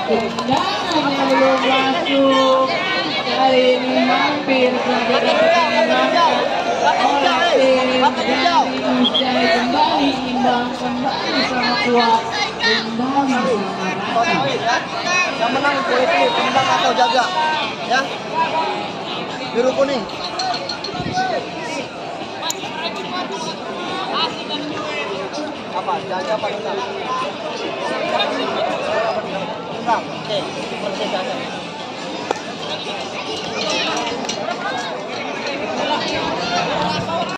Tendangannya belum masuk. Kali ini hampir saja dimenangkan oleh tim dari Usai. Kembali imbang, kembali sama kuat, kembali sama rapi. Yang menang boleh pilih tendang atau jaga, ya. Biru kuning. Apa? Jaga apa tendang? Tendang. Oke, persis jaga.